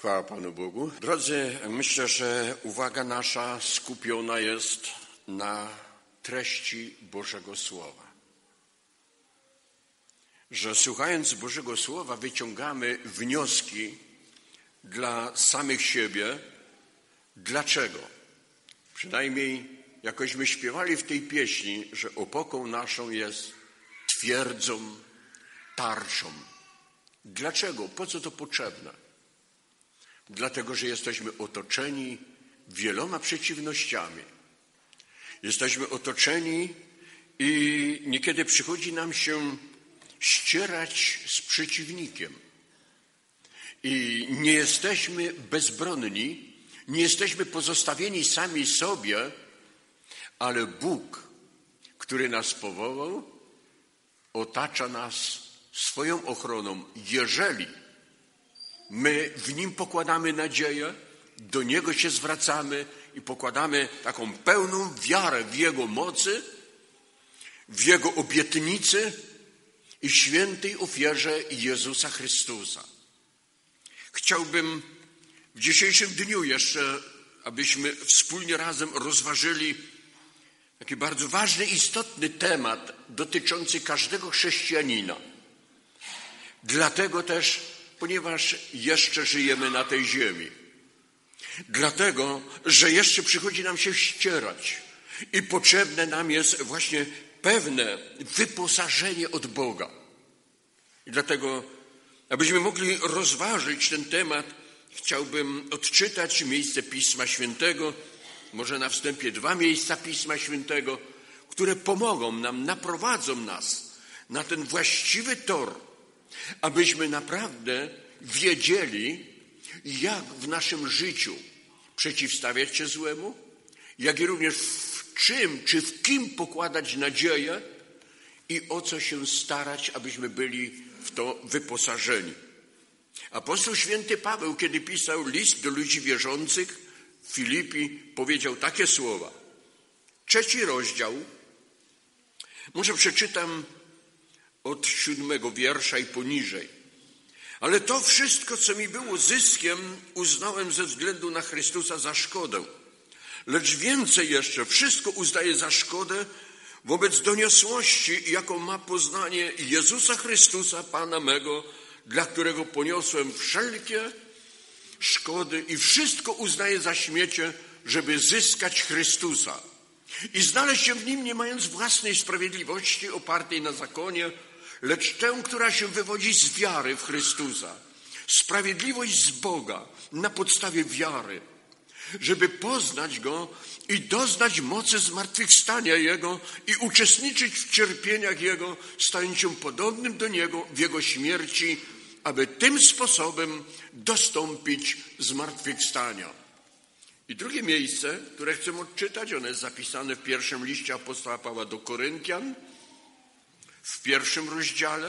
Chwała Panu Bogu. Drodzy, myślę, że uwaga nasza skupiona jest na treści Bożego Słowa. Że słuchając Bożego Słowa wyciągamy wnioski dla samych siebie. Dlaczego? Przynajmniej jakośmy śpiewali w tej pieśni, że opoką naszą jest twierdzą, tarczą. Dlaczego? Po co to potrzebne? Dlatego, że jesteśmy otoczeni wieloma przeciwnościami. Jesteśmy otoczeni i niekiedy przychodzi nam się ścierać z przeciwnikiem. I nie jesteśmy bezbronni, nie jesteśmy pozostawieni sami sobie, ale Bóg, który nas powołał, otacza nas swoją ochroną, jeżeli my w Nim pokładamy nadzieję, do Niego się zwracamy i pokładamy taką pełną wiarę w Jego mocy, w Jego obietnicy i świętej ofierze Jezusa Chrystusa. Chciałbym w dzisiejszym dniu jeszcze, abyśmy wspólnie razem rozważyli taki bardzo ważny, istotny temat dotyczący każdego chrześcijanina. Dlatego też, ponieważ jeszcze żyjemy na tej ziemi. Dlatego, że jeszcze przychodzi nam się ścierać i potrzebne nam jest właśnie pewne wyposażenie od Boga. I dlatego, abyśmy mogli rozważyć ten temat, chciałbym odczytać miejsce Pisma Świętego, może na wstępie 2 miejsca Pisma Świętego, które pomogą nam, naprowadzą nas na ten właściwy tor, abyśmy naprawdę wiedzieli, jak w naszym życiu przeciwstawiać się złemu, jak i również w czym czy w kim pokładać nadzieję i o co się starać, abyśmy byli w to wyposażeni. Apostoł święty Paweł, kiedy pisał list do ludzi wierzących w Filipi, powiedział takie słowa. 3 rozdział, może przeczytam od 7 wiersza i poniżej. Ale to wszystko, co mi było zyskiem, uznałem ze względu na Chrystusa za szkodę. Lecz więcej jeszcze, wszystko uznaję za szkodę wobec doniosłości, jaką ma poznanie Jezusa Chrystusa, Pana mego, dla którego poniosłem wszelkie szkody i wszystko uznaję za śmiecie, żeby zyskać Chrystusa i znaleźć się w Nim, nie mając własnej sprawiedliwości opartej na zakonie, lecz tę, która się wywodzi z wiary w Chrystusa. Sprawiedliwość z Boga na podstawie wiary, żeby poznać Go i doznać mocy zmartwychwstania Jego i uczestniczyć w cierpieniach Jego, stając się podobnym do Niego w Jego śmierci, aby tym sposobem dostąpić zmartwychwstania. I drugie miejsce, które chcę odczytać, ono jest zapisane w pierwszym liście apostoła Pawła do Koryntian, w 1 rozdziale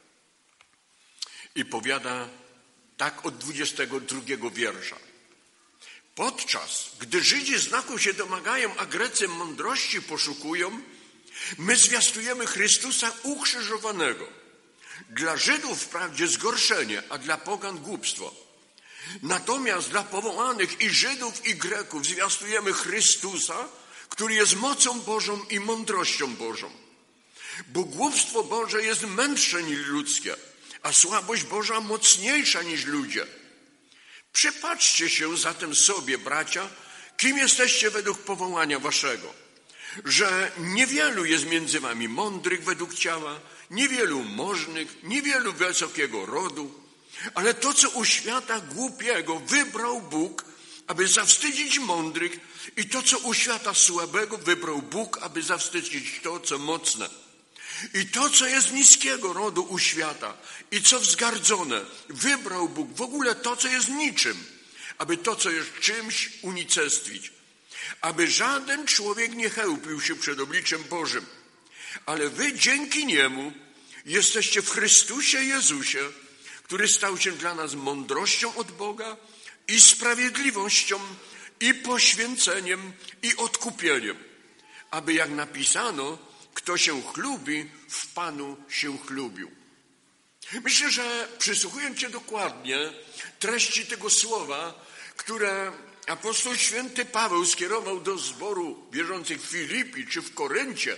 i powiada tak od 22 wiersza. Podczas gdy Żydzi znaków się domagają, a Grecy mądrości poszukują, my zwiastujemy Chrystusa ukrzyżowanego. Dla Żydów wprawdzie zgorszenie, a dla pogan głupstwo. Natomiast dla powołanych i Żydów, i Greków zwiastujemy Chrystusa, który jest mocą Bożą i mądrością Bożą. Bo głupstwo Boże jest mędrsze niż ludzkie, a słabość Boża mocniejsza niż ludzie. Przypatrzcie się zatem sobie, bracia, kim jesteście według powołania waszego. Że niewielu jest między wami mądrych według ciała, niewielu możnych, niewielu wysokiego rodu, ale to, co u świata głupiego wybrał Bóg, aby zawstydzić mądrych, i to, co u świata słabego wybrał Bóg, aby zawstydzić to, co mocne. I to, co jest niskiego rodu u świata i co wzgardzone, wybrał Bóg w ogóle to, co jest niczym, aby to, co jest czymś, unicestwić. Aby żaden człowiek nie chełpił się przed obliczem Bożym. Ale wy dzięki Niemu jesteście w Chrystusie Jezusie, który stał się dla nas mądrością od Boga i sprawiedliwością, i poświęceniem, i odkupieniem. Aby jak napisano, kto się chlubi, w Panu się chlubił. Myślę, że przysłuchując się dokładnie treści tego słowa, które apostoł święty Paweł skierował do zboru wierzących w Filipi czy w Koryncie,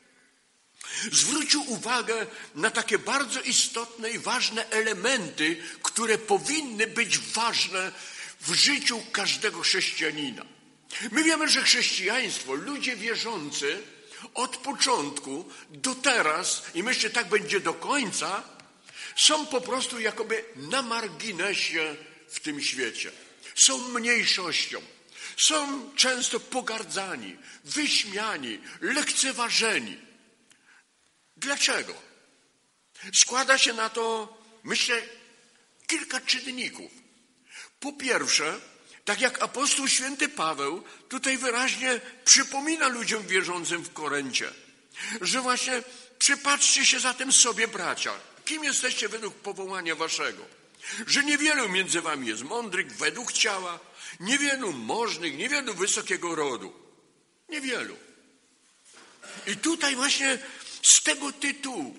zwrócił uwagę na takie bardzo istotne i ważne elementy, które powinny być ważne w życiu każdego chrześcijanina. My wiemy, że chrześcijaństwo, ludzie wierzący od początku do teraz, i myślę, tak będzie do końca, są po prostu jakoby na marginesie w tym świecie. Są mniejszością. Są często pogardzani, wyśmiani, lekceważeni. Dlaczego? Składa się na to, myślę, kilka czynników. Po pierwsze, tak jak apostoł święty Paweł tutaj wyraźnie przypomina ludziom wierzącym w Koryncie, że właśnie przypatrzcie się zatem sobie, bracia, kim jesteście według powołania waszego, że niewielu między wami jest mądrych według ciała, niewielu możnych, niewielu wysokiego rodu. Niewielu. I tutaj właśnie z tego tytułu,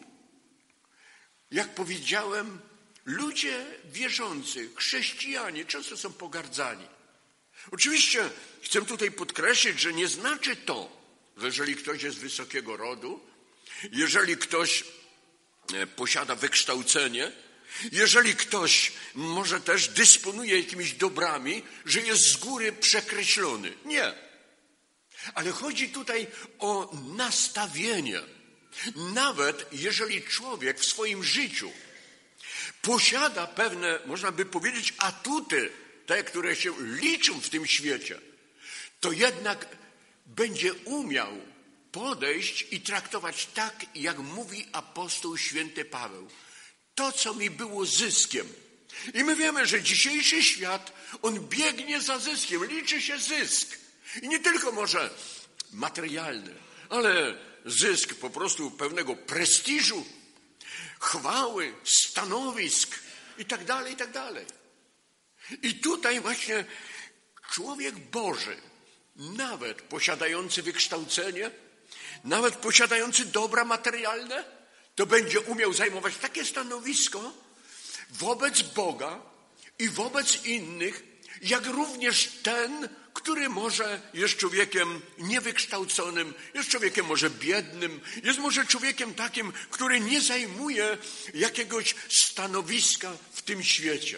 jak powiedziałem, ludzie wierzący, chrześcijanie często są pogardzani. Oczywiście chcę tutaj podkreślić, że nie znaczy to, że jeżeli ktoś jest wysokiego rodu, jeżeli ktoś posiada wykształcenie, jeżeli ktoś może też dysponuje jakimiś dobrami, że jest z góry przekreślony. Nie. Ale chodzi tutaj o nastawienie. Nawet jeżeli człowiek w swoim życiu posiada pewne, można by powiedzieć, atuty, te, które się liczą w tym świecie, to jednak będzie umiał podejść i traktować tak, jak mówi apostoł święty Paweł. To, co mi było zyskiem. I my wiemy, że dzisiejszy świat, on biegnie za zyskiem, liczy się zysk. I nie tylko może materialny, ale zysk po prostu pewnego prestiżu, chwały, stanowisk i tak dalej, i tak dalej. I tutaj właśnie człowiek Boży, nawet posiadający wykształcenie, nawet posiadający dobra materialne, to będzie umiał zajmować takie stanowisko wobec Boga i wobec innych, jak również ten, który może jest człowiekiem niewykształconym, jest człowiekiem może biednym, jest może człowiekiem takim, który nie zajmuje jakiegoś stanowiska w tym świecie.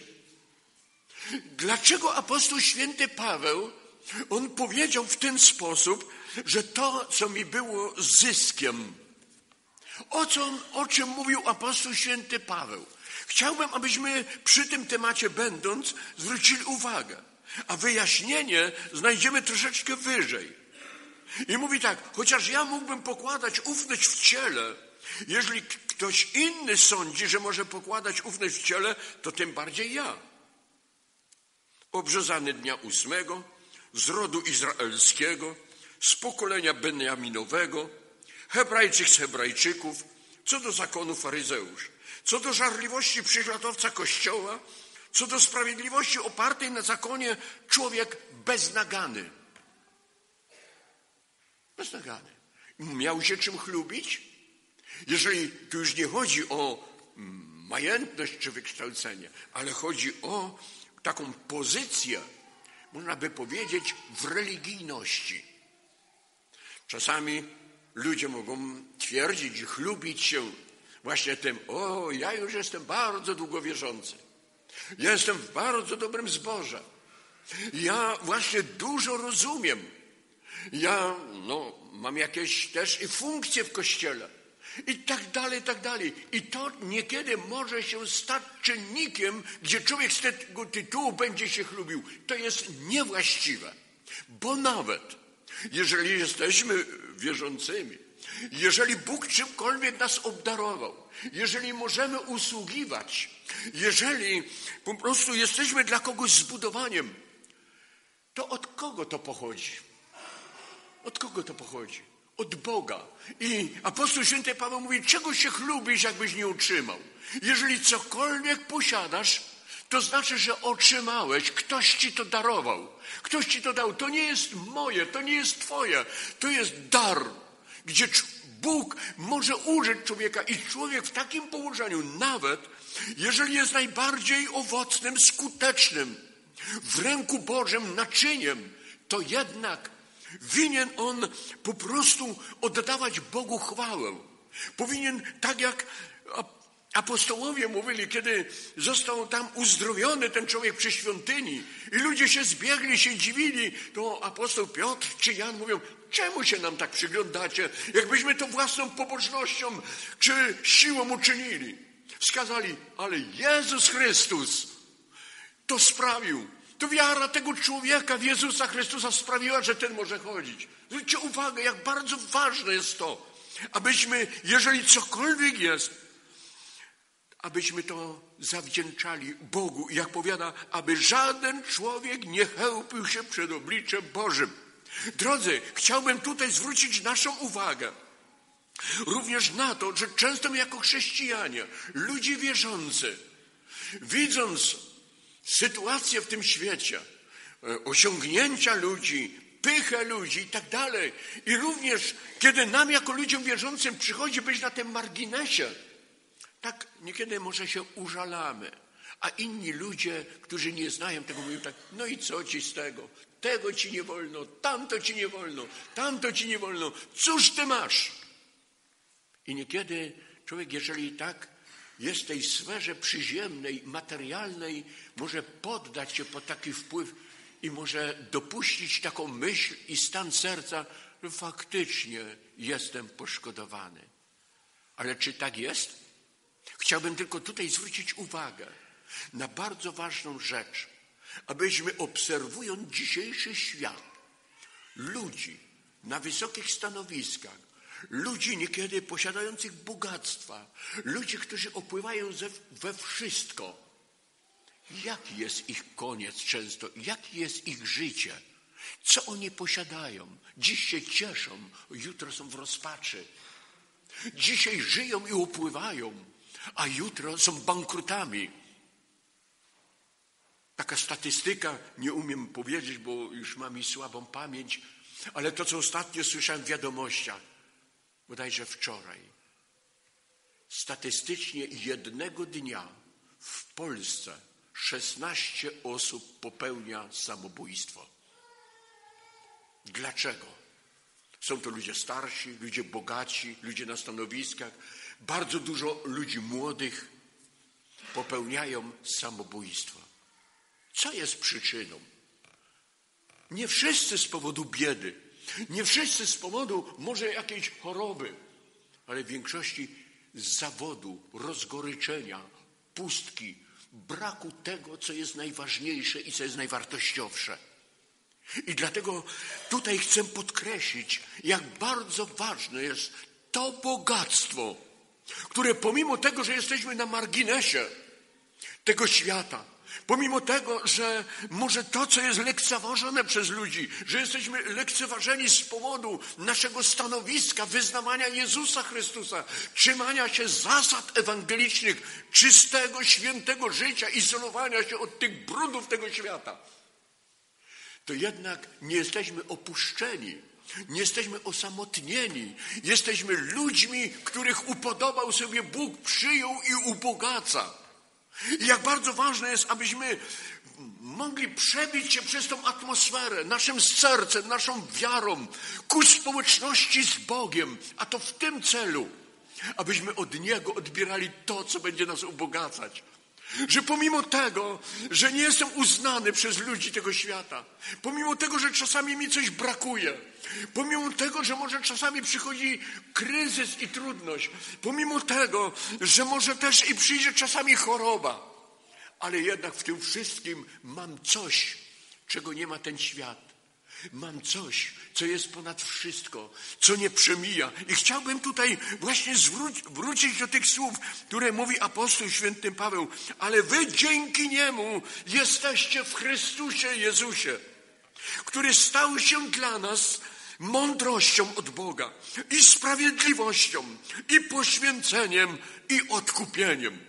Dlaczego apostoł święty Paweł, on powiedział w ten sposób, że to, co mi było zyskiem, o czym mówił apostoł święty Paweł? Chciałbym, abyśmy przy tym temacie będąc zwrócili uwagę, a wyjaśnienie znajdziemy troszeczkę wyżej. I mówi tak, chociaż ja mógłbym pokładać ufność w ciele, jeżeli ktoś inny sądzi, że może pokładać ufność w ciele, to tym bardziej ja. Obrzezany dnia 8, z rodu izraelskiego, z pokolenia Benjaminowego, Hebrajczyk z Hebrajczyków, co do zakonu faryzeusz, co do żarliwości prześladowca Kościoła, co do sprawiedliwości opartej na zakonie człowiek beznagany. Beznagany. Miał się czym chlubić? Jeżeli tu już nie chodzi o majętność czy wykształcenie, ale chodzi o taką pozycję, można by powiedzieć, w religijności. Czasami ludzie mogą twierdzić i chlubić się właśnie tym, ja już jestem bardzo długo wierzący. Ja jestem w bardzo dobrym zborze. Ja właśnie dużo rozumiem. Ja mam jakieś też i funkcje w Kościele. I tak dalej, i tak dalej. I to niekiedy może się stać czynnikiem, gdzie człowiek z tego tytułu będzie się chlubił. To jest niewłaściwe. Bo nawet jeżeli jesteśmy wierzącymi, jeżeli Bóg czymkolwiek nas obdarował, jeżeli możemy usługiwać, jeżeli po prostu jesteśmy dla kogoś zbudowaniem, to od kogo to pochodzi? Od kogo to pochodzi? Od Boga. I apostoł święty Paweł mówi, czego się chlubisz, jakbyś nie otrzymał? Jeżeli cokolwiek posiadasz, to znaczy, że otrzymałeś, ktoś ci to darował, ktoś ci to dał. To nie jest moje, to nie jest twoje, to jest dar, gdzie Bóg może użyć człowieka i człowiek w takim położeniu nawet jeżeli jest najbardziej owocnym, skutecznym, w ręku Bożym naczyniem, to jednak winien on po prostu oddawać Bogu chwałę. Powinien, tak jak apostołowie mówili, kiedy został tam uzdrowiony ten człowiek przy świątyni i ludzie się zbiegli, się dziwili, to apostoł Piotr czy Jan mówią, czemu się nam tak przyglądacie, jakbyśmy to własną pobożnością czy siłą uczynili. Wskazali, ale Jezus Chrystus to sprawił. To wiara tego człowieka w Jezusa Chrystusa sprawiła, że ten może chodzić. Zwróćcie uwagę, jak bardzo ważne jest to, abyśmy, jeżeli cokolwiek jest, abyśmy to zawdzięczali Bogu. I jak powiada, aby żaden człowiek nie chełpił się przed obliczem Bożym. Drodzy, chciałbym tutaj zwrócić naszą uwagę również na to, że często my jako chrześcijanie, ludzie wierzący, widząc sytuację w tym świecie, osiągnięcia ludzi, pychę ludzi i tak dalej, i również kiedy nam jako ludziom wierzącym przychodzi być na tym marginesie, tak niekiedy może się użalamy, a inni ludzie, którzy nie znają tego, mówią tak, no i co ci z tego? Tego ci nie wolno, tamto ci nie wolno, tamto ci nie wolno. Cóż ty masz? I niekiedy człowiek, jeżeli tak jest w tej sferze przyziemnej, materialnej, może poddać się pod taki wpływ i może dopuścić taką myśl i stan serca, że faktycznie jestem poszkodowany. Ale czy tak jest? Chciałbym tylko tutaj zwrócić uwagę na bardzo ważną rzecz, abyśmy obserwując dzisiejszy świat, ludzi na wysokich stanowiskach, ludzi niekiedy posiadających bogactwa, ludzi, którzy opływają we wszystko, jaki jest ich koniec często, jakie jest ich życie, co oni posiadają. Dziś się cieszą, jutro są w rozpaczy. Dzisiaj żyją i opływają, a jutro są bankrutami. Taka statystyka, nie umiem powiedzieć, bo już mam i słabą pamięć, ale to, co ostatnio słyszałem w wiadomościach, bodajże wczoraj. Statystycznie jednego dnia w Polsce 16 osób popełnia samobójstwo. Dlaczego? Są to ludzie starsi, ludzie bogaci, ludzie na stanowiskach. Bardzo dużo ludzi młodych popełniają samobójstwa. Co jest przyczyną? Nie wszyscy z powodu biedy, nie wszyscy z powodu może jakiejś choroby, ale w większości z zawodu, rozgoryczenia, pustki, braku tego, co jest najważniejsze i co jest najwartościowsze. I dlatego tutaj chcę podkreślić, jak bardzo ważne jest to bogactwo, które pomimo tego, że jesteśmy na marginesie tego świata, pomimo tego, że może to, co jest lekceważone przez ludzi, że jesteśmy lekceważeni z powodu naszego stanowiska, wyznawania Jezusa Chrystusa, trzymania się zasad ewangelicznych, czystego, świętego życia, izolowania się od tych brudów tego świata, to jednak nie jesteśmy opuszczeni, nie jesteśmy osamotnieni. Jesteśmy ludźmi, których upodobał sobie Bóg, przyjął i ubogaca. I jak bardzo ważne jest, abyśmy mogli przebić się przez tą atmosferę, naszym sercem, naszą wiarą, ku społeczności z Bogiem, a to w tym celu, abyśmy od Niego odbierali to, co będzie nas ubogacać. Że pomimo tego, że nie jestem uznany przez ludzi tego świata, pomimo tego, że czasami mi coś brakuje, pomimo tego, że może czasami przychodzi kryzys i trudność, pomimo tego, że może też i przyjdzie czasami choroba, ale jednak w tym wszystkim mam coś, czego nie ma ten świat. Mam coś, co jest ponad wszystko, co nie przemija. I chciałbym tutaj właśnie wrócić do tych słów, które mówi apostoł święty Paweł. Ale wy dzięki Niemu jesteście w Chrystusie Jezusie, który stał się dla nas mądrością od Boga i sprawiedliwością, i poświęceniem, i odkupieniem.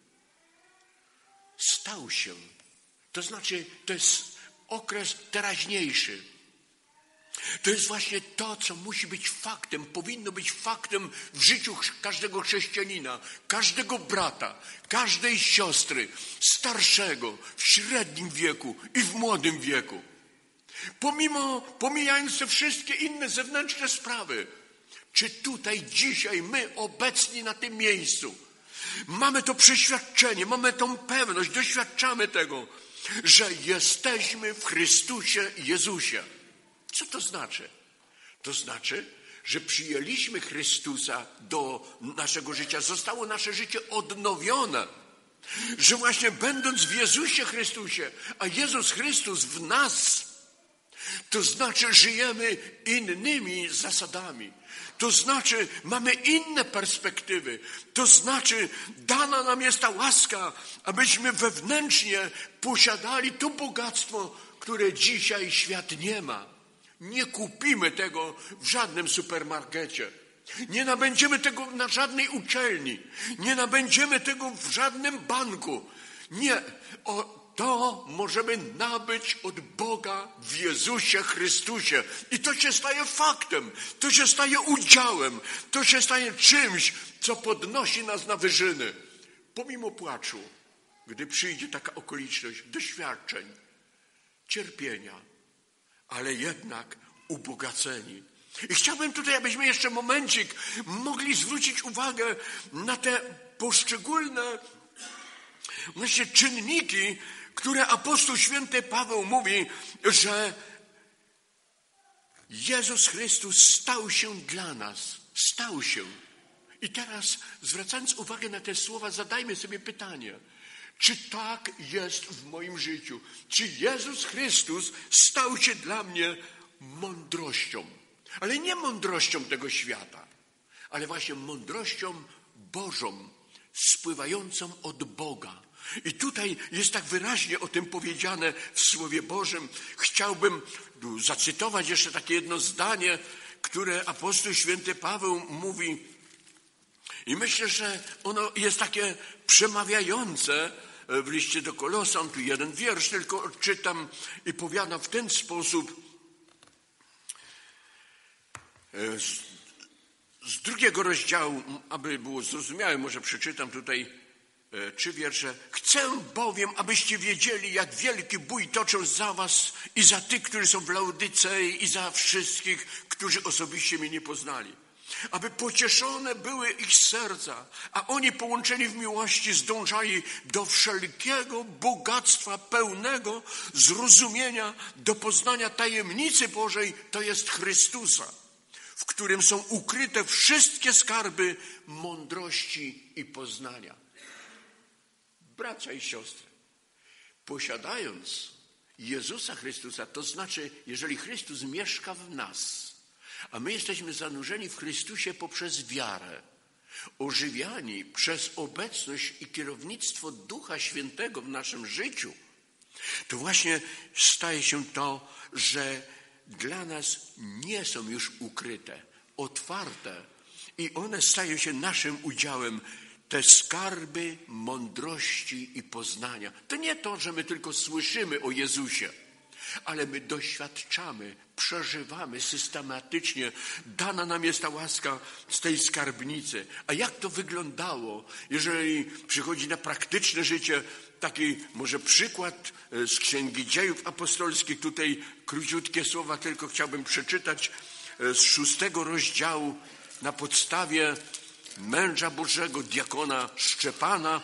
Stał się. To znaczy, to jest okres teraźniejszy. To jest właśnie to, co musi być faktem, powinno być faktem w życiu każdego chrześcijanina, każdego brata, każdej siostry, starszego, w średnim wieku i w młodym wieku. Pomijając te wszystkie inne zewnętrzne sprawy, czy tutaj dzisiaj my obecni na tym miejscu mamy to przeświadczenie, mamy tą pewność, doświadczamy tego, że jesteśmy w Chrystusie Jezusie. Co to znaczy? To znaczy, że przyjęliśmy Chrystusa do naszego życia, zostało nasze życie odnowione. Że właśnie będąc w Jezusie Chrystusie, a Jezus Chrystus w nas, to znaczy żyjemy innymi zasadami. To znaczy mamy inne perspektywy. To znaczy dana nam jest ta łaska, abyśmy wewnętrznie posiadali to bogactwo, które dzisiaj świat nie ma. Nie kupimy tego w żadnym supermarkecie. Nie nabędziemy tego na żadnej uczelni. Nie nabędziemy tego w żadnym banku. Nie. To możemy nabyć od Boga w Jezusie Chrystusie. I to się staje faktem. To się staje udziałem. To się staje czymś, co podnosi nas na wyżyny. Pomimo płaczu, gdy przyjdzie taka okoliczność doświadczeń, cierpienia, ale jednak ubogaceni. I chciałbym tutaj, abyśmy jeszcze momencik mogli zwrócić uwagę na te poszczególne właśnie czynniki, które apostoł święty Paweł mówi, że Jezus Chrystus stał się dla nas. Stał się. I teraz, zwracając uwagę na te słowa, zadajmy sobie pytanie. Czy tak jest w moim życiu? Czy Jezus Chrystus stał się dla mnie mądrością? Ale nie mądrością tego świata, ale właśnie mądrością Bożą, spływającą od Boga. I tutaj jest tak wyraźnie o tym powiedziane w Słowie Bożym. Chciałbym zacytować jeszcze takie jedno zdanie, które apostoł święty Paweł mówi. I myślę, że ono jest takie przemawiające w liście do Kolosan. Tu jeden wiersz tylko odczytam i powiada w ten sposób. Z 2 rozdziału, aby było zrozumiałe, może przeczytam tutaj 3 wiersze. Chcę bowiem, abyście wiedzieli, jak wielki bój toczą za was i za tych, którzy są w Laodycei i za wszystkich, którzy osobiście mnie nie poznali. Aby pocieszone były ich serca, a oni połączeni w miłości zdążali do wszelkiego bogactwa pełnego zrozumienia, do poznania tajemnicy Bożej, to jest Chrystusa, w którym są ukryte wszystkie skarby mądrości i poznania. Bracia i siostry, posiadając Jezusa Chrystusa, to znaczy, jeżeli Chrystus mieszka w nas, a my jesteśmy zanurzeni w Chrystusie poprzez wiarę, ożywiani przez obecność i kierownictwo Ducha Świętego w naszym życiu, to właśnie staje się to, że dla nas nie są już ukryte, otwarte i one stają się naszym udziałem. Te skarby mądrości i poznania. To nie to, że my tylko słyszymy o Jezusie, ale my doświadczamy, przeżywamy systematycznie. Dana nam jest ta łaska z tej skarbnicy. A jak to wyglądało, jeżeli przychodzi na praktyczne życie? Taki może przykład z Księgi Dziejów Apostolskich. Tutaj króciutkie słowa tylko chciałbym przeczytać z 6 rozdziału na podstawie męża Bożego, diakona Szczepana,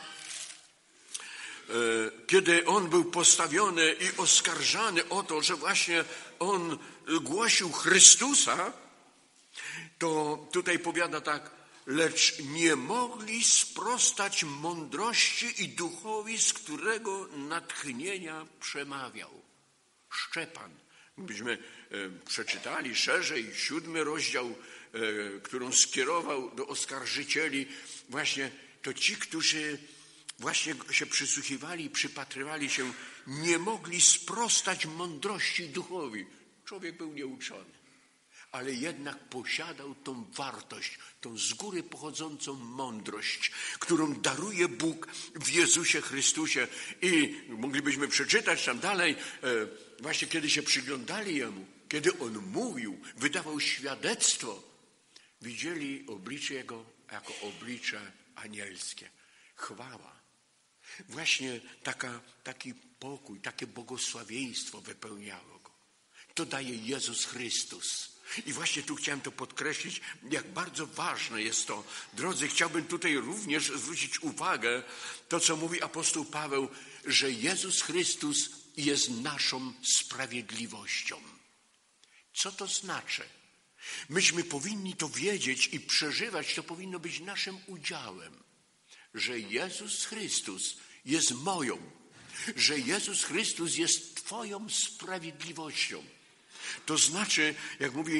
kiedy on był postawiony i oskarżany o to, że właśnie on głosił Chrystusa, to tutaj powiada tak, lecz nie mogli sprostać mądrości i duchowi, z którego natchnienia przemawiał. Szczepan. Gdybyśmy przeczytali szerzej 7 rozdział, którą skierował do oskarżycieli, właśnie to ci, którzy właśnie się przysłuchiwali i przypatrywali się, nie mogli sprostać mądrości duchowi. Człowiek był nieuczony, ale jednak posiadał tą wartość, tą z góry pochodzącą mądrość, którą daruje Bóg w Jezusie Chrystusie. I moglibyśmy przeczytać tam dalej, właśnie kiedy się przyglądali Jemu, kiedy On mówił, wydawał świadectwo, widzieli oblicze Jego jako oblicze anielskie. Chwała. Właśnie taki pokój, takie błogosławieństwo wypełniało Go. To daje Jezus Chrystus. I właśnie tu chciałem to podkreślić, jak bardzo ważne jest to. Drodzy, chciałbym tutaj również zwrócić uwagę, to co mówi apostoł Paweł, że Jezus Chrystus jest naszą sprawiedliwością. Co to znaczy? Myśmy powinni to wiedzieć i przeżywać, to powinno być naszym udziałem, że Jezus Chrystus jest moją, że Jezus Chrystus jest Twoją sprawiedliwością. To znaczy, jak mówi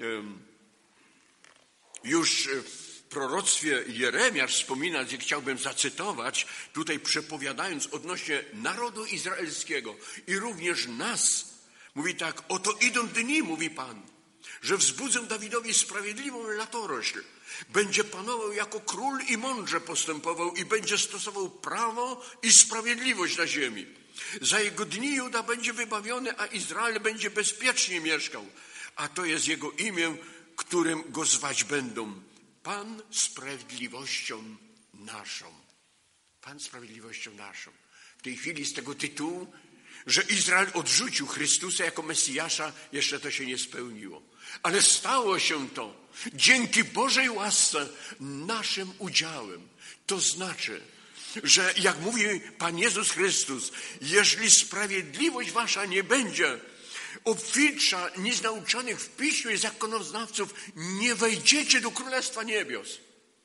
już w proroctwie Jeremiasz wspomina, gdzie chciałbym zacytować, tutaj przepowiadając odnośnie narodu izraelskiego i również nas, mówi tak, oto idą dni, mówi Pan, że wzbudzę Dawidowi sprawiedliwą latorośl. Będzie panował jako król i mądrze postępował i będzie stosował prawo i sprawiedliwość na ziemi. Za jego dni Juda będzie wybawiony, a Izrael będzie bezpiecznie mieszkał. A to jest jego imię, którym go zwać będą. Pan sprawiedliwością naszą. Pan sprawiedliwością naszą. W tej chwili z tego tytułu, że Izrael odrzucił Chrystusa jako Mesjasza, jeszcze to się nie spełniło. Ale stało się to dzięki Bożej łasce naszym udziałem. To znaczy, że jak mówi Pan Jezus Chrystus, jeżeli sprawiedliwość wasza nie będzie obfitsza niż nauczonych w Piśmie zakonoznawców, nie wejdziecie do Królestwa Niebios.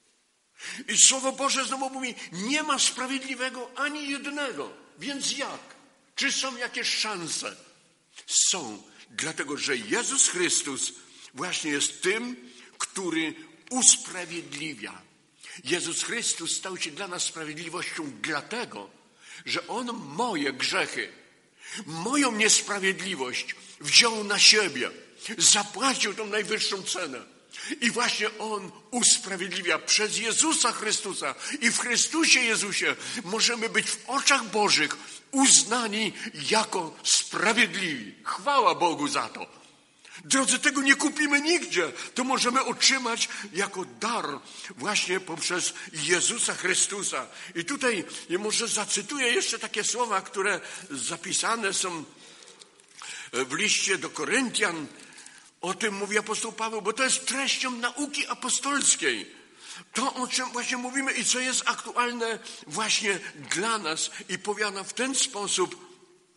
I Słowo Boże znowu mówi, nie ma sprawiedliwego ani jednego. Więc jak? Czy są jakieś szanse? Są, dlatego że Jezus Chrystus właśnie jest tym, który usprawiedliwia. Jezus Chrystus stał się dla nas sprawiedliwością dlatego, że On moje grzechy, moją niesprawiedliwość wziął na siebie, zapłacił tą najwyższą cenę. I właśnie On usprawiedliwia przez Jezusa Chrystusa i w Chrystusie Jezusie możemy być w oczach Bożych uznani jako sprawiedliwi. Chwała Bogu za to. Drodzy, tego nie kupimy nigdzie. To możemy otrzymać jako dar właśnie poprzez Jezusa Chrystusa. I tutaj może zacytuję jeszcze takie słowa, które zapisane są w liście do Koryntian. O tym mówi apostoł Paweł, bo to jest treścią nauki apostolskiej. To, o czym właśnie mówimy i co jest aktualne właśnie dla nas. I powiada w ten sposób,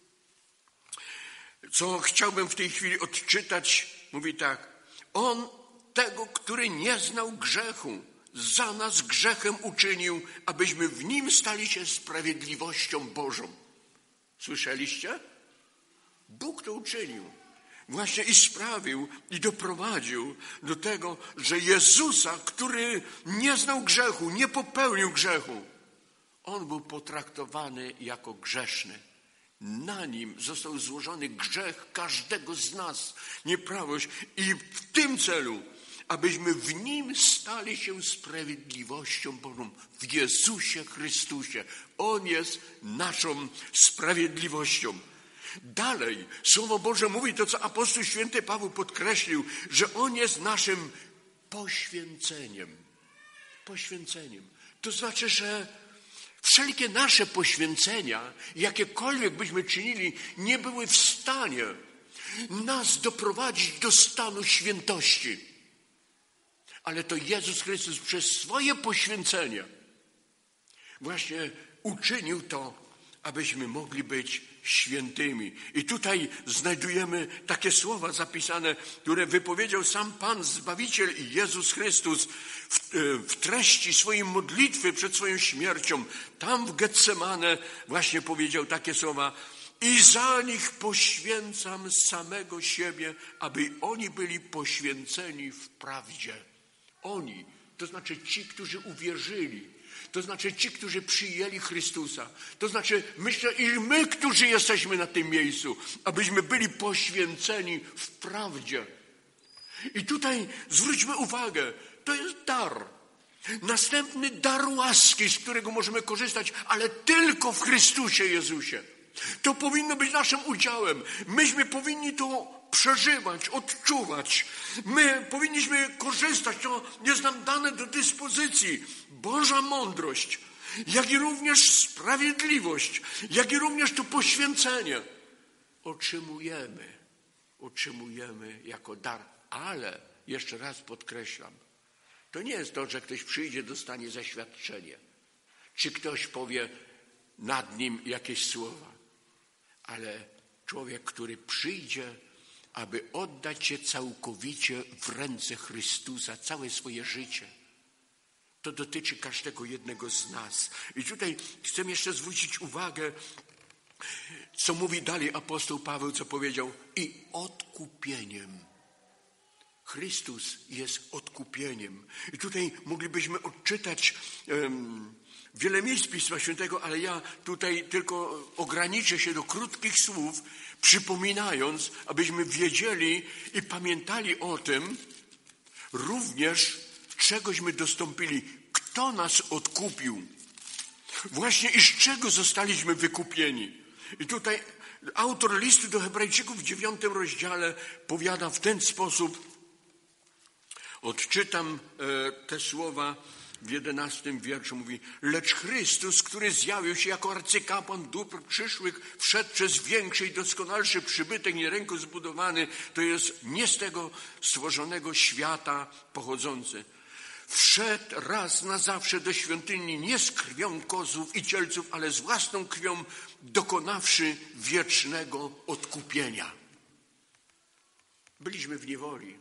co chciałbym w tej chwili odczytać, mówi tak. On tego, który nie znał grzechu, za nas grzechem uczynił, abyśmy w nim stali się sprawiedliwością Bożą. Słyszeliście? Bóg to uczynił. Właśnie i sprawił i doprowadził do tego, że Jezusa, który nie znał grzechu, nie popełnił grzechu, On był potraktowany jako grzeszny. Na Nim został złożony grzech każdego z nas, nieprawość. I w tym celu, abyśmy w Nim stali się sprawiedliwością Bożą. W Jezusie Chrystusie. On jest naszą sprawiedliwością. Dalej, Słowo Boże mówi to, co apostoł święty Paweł podkreślił, że On jest naszym poświęceniem. Poświęceniem. To znaczy, że wszelkie nasze poświęcenia, jakiekolwiek byśmy czynili, nie były w stanie nas doprowadzić do stanu świętości. Ale to Jezus Chrystus przez swoje poświęcenie właśnie uczynił to, abyśmy mogli być świętymi. I tutaj znajdujemy takie słowa zapisane, które wypowiedział sam Pan Zbawiciel i Jezus Chrystus w treści swojej modlitwy przed swoją śmiercią. Tam w Getsemane właśnie powiedział takie słowa: i za nich poświęcam samego siebie, aby oni byli poświęceni w prawdzie. Oni, to znaczy ci, którzy uwierzyli. To znaczy ci, którzy przyjęli Chrystusa. To znaczy myślę, i my, którzy jesteśmy na tym miejscu, abyśmy byli poświęceni w prawdzie. I tutaj zwróćmy uwagę, to jest dar. Następny dar łaski, z którego możemy korzystać, ale tylko w Chrystusie Jezusie. To powinno być naszym udziałem. Myśmy powinni to przeżywać, odczuwać. My powinniśmy korzystać, to jest nam dane do dyspozycji. Boża mądrość, jak i również sprawiedliwość, jak i również to poświęcenie. Otrzymujemy jako dar. Ale, jeszcze raz podkreślam, to nie jest to, że ktoś przyjdzie, dostanie zaświadczenie. Czy ktoś powie nad nim jakieś słowa. Ale człowiek, który przyjdzie, aby oddać się całkowicie w ręce Chrystusa, całe swoje życie. To dotyczy każdego jednego z nas. I tutaj chcę jeszcze zwrócić uwagę, co mówi dalej apostoł Paweł, co powiedział. I odkupieniem. Chrystus jest odkupieniem. I tutaj moglibyśmy odczytać wiele miejsc Pisma Świętego, ale ja tutaj tylko ograniczę się do krótkich słów, przypominając, abyśmy wiedzieli i pamiętali o tym, również czegośmy dostąpili, kto nas odkupił. Właśnie i z czego zostaliśmy wykupieni. I tutaj autor listu do Hebrajczyków w 9 rozdziale powiada w ten sposób, odczytam te słowa w 11 wierszu, mówi: lecz Chrystus, który zjawił się jako arcykapłan dóbr przyszłych, wszedł przez większy i doskonalszy przybytek, nie ręką zbudowany, to jest nie z tego stworzonego świata pochodzący. Wszedł raz na zawsze do świątyni, nie z krwią kozłów i cielców, ale z własną krwią, dokonawszy wiecznego odkupienia. Byliśmy w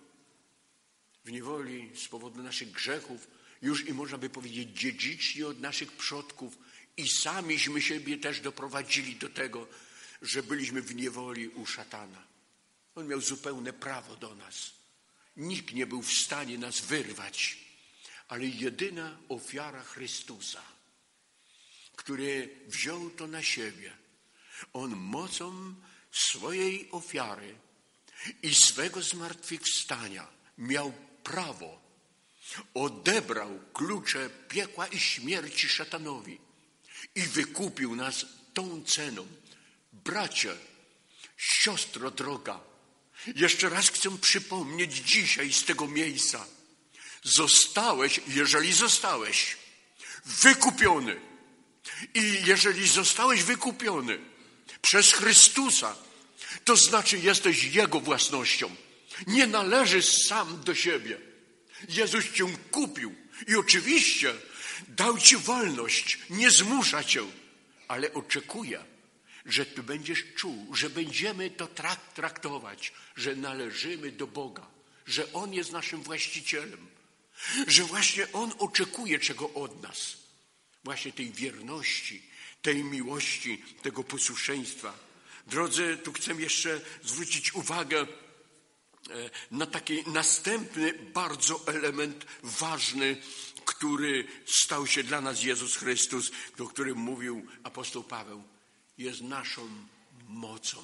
niewoli z powodu naszych grzechów, już i można by powiedzieć dziedziczni od naszych przodków i samiśmy siebie też doprowadzili do tego, że byliśmy w niewoli u szatana. On miał zupełne prawo do nas. Nikt nie był w stanie nas wyrwać, ale jedyna ofiara Chrystusa, który wziął to na siebie. On mocą swojej ofiary i swego zmartwychwstania miał prawo, odebrał klucze piekła i śmierci szatanowi i wykupił nas tą ceną. Bracie, siostro droga, jeszcze raz chcę przypomnieć dzisiaj z tego miejsca. Jeżeli zostałeś wykupiony i jeżeli zostałeś wykupiony przez Chrystusa, to znaczy jesteś Jego własnością. Nie należysz sam do siebie. Jezus cię kupił i oczywiście dał ci wolność, nie zmusza cię, ale oczekuje, że ty będziesz czuł, że będziemy to traktować, że należymy do Boga, że On jest naszym właścicielem, że właśnie On oczekuje czego od nas. Właśnie tej wierności, tej miłości, tego posłuszeństwa. Drodzy, tu chcę jeszcze zwrócić uwagę na taki następny bardzo element ważny, który stał się dla nas Jezus Chrystus, o którym mówił apostoł Paweł. Jest naszą mocą,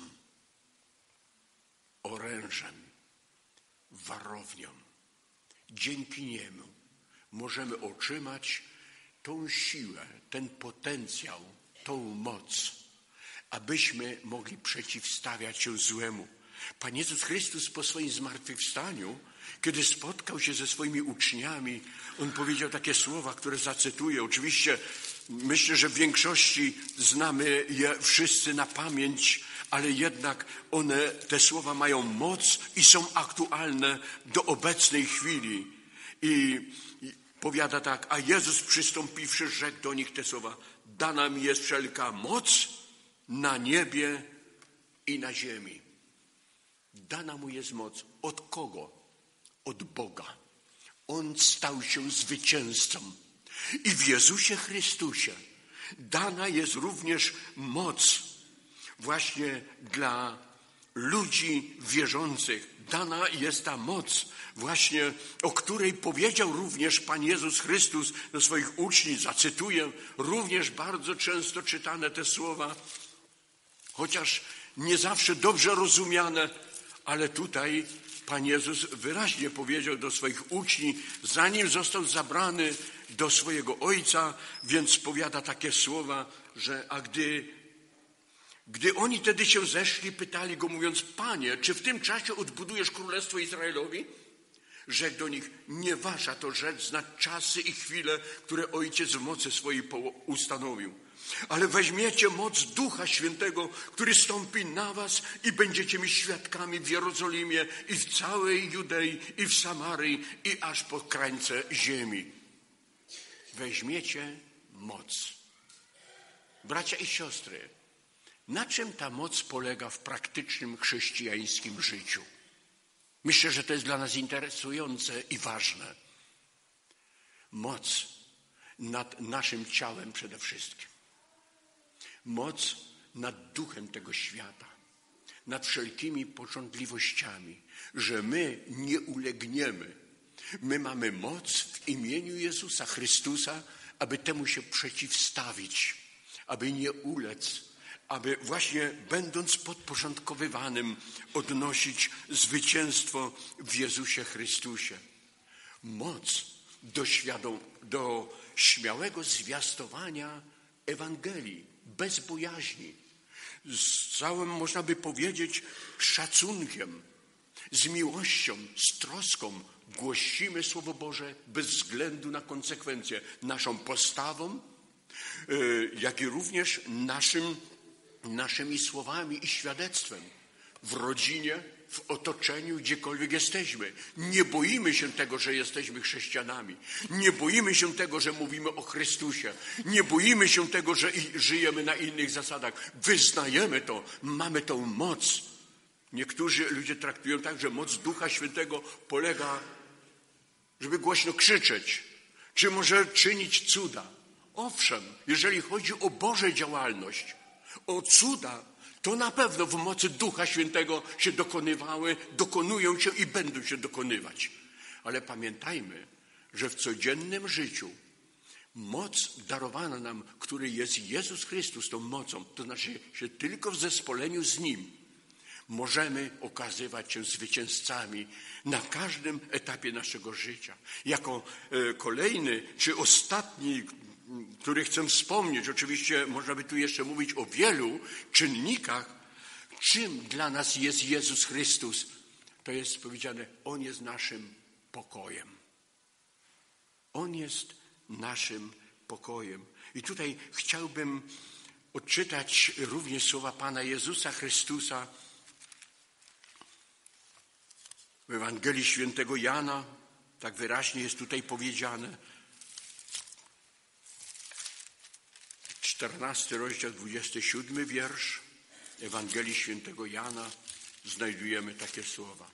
orężem, warownią. Dzięki niemu możemy otrzymać tą siłę, ten potencjał, tą moc, abyśmy mogli przeciwstawiać się złemu. Pan Jezus Chrystus po swoim zmartwychwstaniu, kiedy spotkał się ze swoimi uczniami, On powiedział takie słowa, które zacytuję. Oczywiście myślę, że w większości znamy je wszyscy na pamięć, ale jednak te słowa mają moc i są aktualne do obecnej chwili. I powiada tak: a Jezus przystąpiwszy, rzekł do nich te słowa: dana mi jest wszelka moc na niebie i na ziemi. Dana mu jest moc. Od kogo? Od Boga. On stał się zwycięzcą. I w Jezusie Chrystusie dana jest również moc właśnie dla ludzi wierzących. Dana jest ta moc właśnie, o której powiedział również Pan Jezus Chrystus do swoich uczniów. Zacytuję również bardzo często czytane te słowa, chociaż nie zawsze dobrze rozumiane, ale tutaj Pan Jezus wyraźnie powiedział do swoich uczniów, zanim został zabrany do swojego Ojca, więc powiada takie słowa, że a gdy Gdy oni wtedy się zeszli, pytali go, mówiąc: Panie, czy w tym czasie odbudujesz królestwo Izraelowi? Rzekł do nich: nie wasza to rzecz znać czasy i chwile, które Ojciec w mocy swojej ustanowił. Ale weźmiecie moc Ducha Świętego, który stąpi na was i będziecie mi świadkami w Jerozolimie i w całej Judei i w Samarii i aż po krańce ziemi. Weźmiecie moc. Bracia i siostry, na czym ta moc polega w praktycznym chrześcijańskim życiu? Myślę, że to jest dla nas interesujące i ważne. Moc nad naszym ciałem przede wszystkim. Moc nad duchem tego świata. Nad wszelkimi pożądliwościami, że my nie ulegniemy. My mamy moc w imieniu Jezusa Chrystusa, aby temu się przeciwstawić, aby nie ulec, aby właśnie będąc podporządkowywanym odnosić zwycięstwo w Jezusie Chrystusie. Moc do śmiałego zwiastowania Ewangelii, bez bojaźni, z całym, można by powiedzieć, szacunkiem, z miłością, z troską głosimy Słowo Boże bez względu na konsekwencje, naszą postawą, jak i również naszymi słowami i świadectwem w rodzinie, w otoczeniu, gdziekolwiek jesteśmy. Nie boimy się tego, że jesteśmy chrześcijanami. Nie boimy się tego, że mówimy o Chrystusie. Nie boimy się tego, że żyjemy na innych zasadach. Wyznajemy to, mamy tą moc. Niektórzy ludzie traktują tak, że moc Ducha Świętego polega, żeby głośno krzyczeć, czy może czynić cuda. Owszem, jeżeli chodzi o Boże działalność, o cuda, to na pewno w mocy Ducha Świętego się dokonywały, dokonują się i będą się dokonywać. Ale pamiętajmy, że w codziennym życiu moc darowana nam, który jest Jezus Chrystus, tą mocą, to znaczy się tylko w zespoleniu z Nim, możemy okazywać się zwycięzcami na każdym etapie naszego życia. Jako kolejny czy ostatni, który chcę wspomnieć, oczywiście można by tu jeszcze mówić o wielu czynnikach, czym dla nas jest Jezus Chrystus. To jest powiedziane, On jest naszym pokojem. On jest naszym pokojem. I tutaj chciałbym odczytać również słowa Pana Jezusa Chrystusa w Ewangelii Świętego Jana, tak wyraźnie jest tutaj powiedziane, 14 rozdział, 27 wiersz Ewangelii Świętego Jana, znajdujemy takie słowa.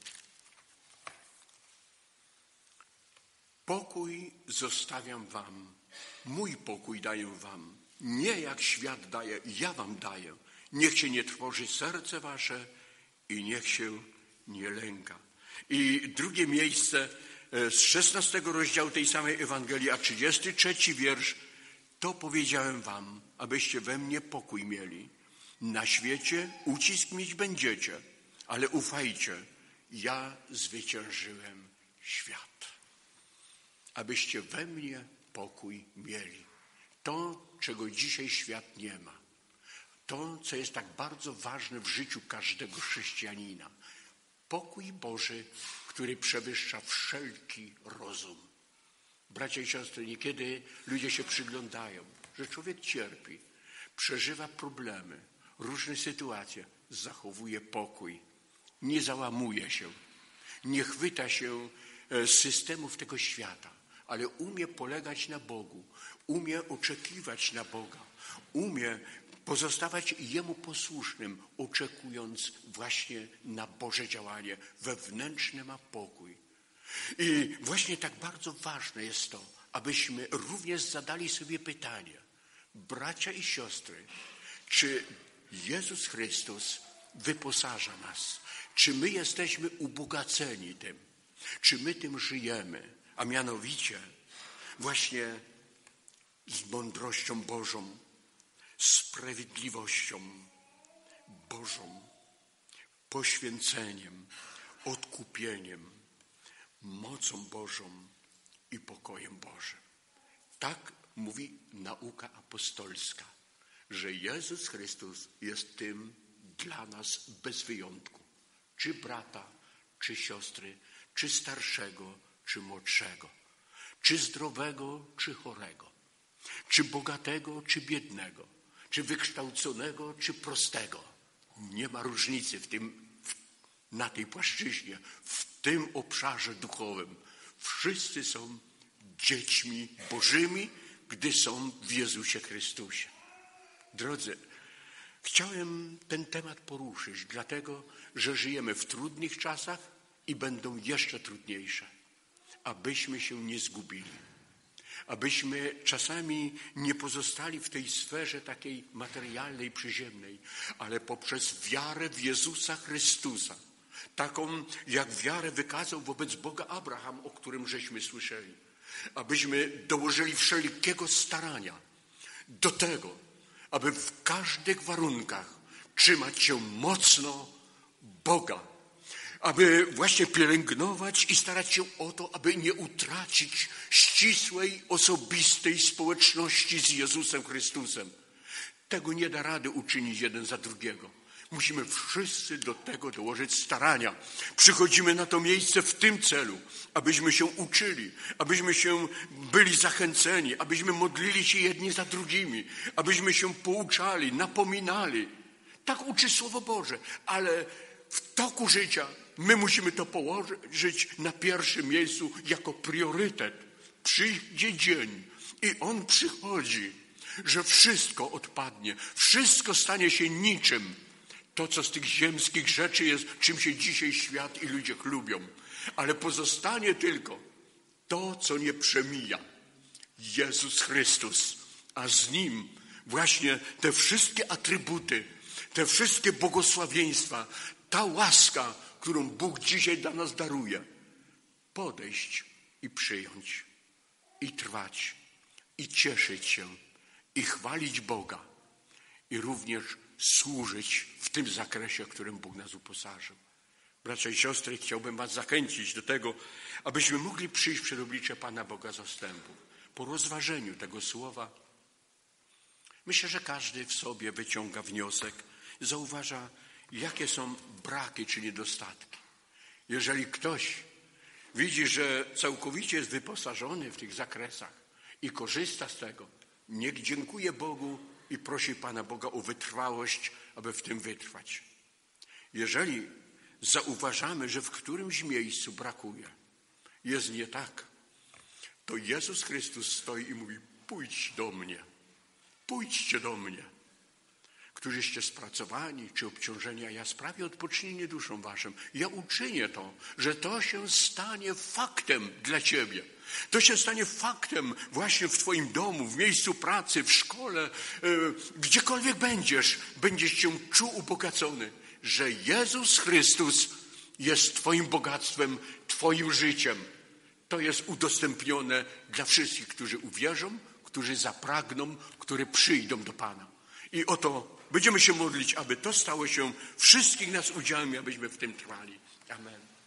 Pokój zostawiam wam, mój pokój daję wam. Nie jak świat daje, ja wam daję. Niech się nie trwoży serce wasze i niech się nie lęka. I drugie miejsce z 16 rozdziału tej samej Ewangelii, a 33 wiersz. To powiedziałem wam, abyście we mnie pokój mieli. Na świecie ucisk mieć będziecie, ale ufajcie, ja zwyciężyłem świat. Abyście we mnie pokój mieli. To, czego dzisiaj świat nie ma. To, co jest tak bardzo ważne w życiu każdego chrześcijanina. Pokój Boży, który przewyższa wszelki rozum. Bracia i siostry, niekiedy ludzie się przyglądają, że człowiek cierpi, przeżywa problemy, różne sytuacje, zachowuje pokój, nie załamuje się, nie chwyta się systemów tego świata, ale umie polegać na Bogu, umie oczekiwać na Boga, umie pozostawać Jemu posłusznym, oczekując właśnie na Boże działanie. Wewnętrzny ma pokój. I właśnie tak bardzo ważne jest to, abyśmy również zadali sobie pytanie, bracia i siostry, czy Jezus Chrystus wyposaża nas? Czy my jesteśmy ubogaceni tym? Czy my tym żyjemy? A mianowicie właśnie z mądrością Bożą, sprawiedliwością Bożą, poświęceniem, odkupieniem, mocą Bożą i pokojem Bożym. Tak mówi nauka apostolska, że Jezus Chrystus jest tym dla nas bez wyjątku. Czy brata, czy siostry, czy starszego, czy młodszego, czy zdrowego, czy chorego, czy bogatego, czy biednego, czy wykształconego, czy prostego. Nie ma różnicy na tej płaszczyźnie, w tym obszarze duchowym. Wszyscy są dziećmi Bożymi, gdy są w Jezusie Chrystusie. Drodzy, chciałem ten temat poruszyć, dlatego że żyjemy w trudnych czasach i będą jeszcze trudniejsze, abyśmy się nie zgubili, abyśmy czasami nie pozostali w tej sferze takiej materialnej, przyziemnej, ale poprzez wiarę w Jezusa Chrystusa, taką jak wiarę wykazał wobec Boga Abraham, o którym żeśmy słyszeli, abyśmy dołożyli wszelkiego starania do tego, aby w każdych warunkach trzymać się mocno Boga, aby właśnie pielęgnować i starać się o to, aby nie utracić ścisłej, osobistej społeczności z Jezusem Chrystusem. Tego nie da rady uczynić jeden za drugiego. Musimy wszyscy do tego dołożyć starania. Przychodzimy na to miejsce w tym celu, abyśmy się uczyli, abyśmy się byli zachęceni, abyśmy modlili się jedni za drugimi, abyśmy się pouczali, napominali. Tak uczy Słowo Boże, ale w toku życia my musimy to położyć na pierwszym miejscu jako priorytet. Przyjdzie dzień i on przychodzi, że wszystko odpadnie, wszystko stanie się niczym. To, co z tych ziemskich rzeczy jest, czym się dzisiaj świat i ludzie chlubią. Ale pozostanie tylko to, co nie przemija. Jezus Chrystus, a z Nim właśnie te wszystkie atrybuty, te wszystkie błogosławieństwa, ta łaska, którą Bóg dzisiaj dla nas daruje. Podejść i przyjąć, i trwać, i cieszyć się, i chwalić Boga, i również służyć w tym zakresie, w którym Bóg nas uposażył. Bracia i siostry, chciałbym was zachęcić do tego, abyśmy mogli przyjść przed oblicze Pana Boga zastępów. Po rozważeniu tego słowa myślę, że każdy w sobie wyciąga wniosek, zauważa, jakie są braki czy niedostatki. Jeżeli ktoś widzi, że całkowicie jest wyposażony w tych zakresach i korzysta z tego, niech dziękuje Bogu i prosi Pana Boga o wytrwałość, aby w tym wytrwać. Jeżeli zauważamy, że w którymś miejscu brakuje, jest nie tak, to Jezus Chrystus stoi i mówi: pójdź do mnie, pójdźcie do mnie, którzyście spracowani czy obciążeni, a ja sprawię odpocznienie duszom waszym. Ja uczynię to, że to się stanie faktem dla ciebie. To się stanie faktem właśnie w twoim domu, w miejscu pracy, w szkole, gdziekolwiek będziesz się czuł ubogacony, że Jezus Chrystus jest twoim bogactwem, twoim życiem. To jest udostępnione dla wszystkich, którzy uwierzą, którzy zapragną, którzy przyjdą do Pana. I oto będziemy się modlić, aby to stało się wszystkich nas udziałem, abyśmy w tym trwali. Amen.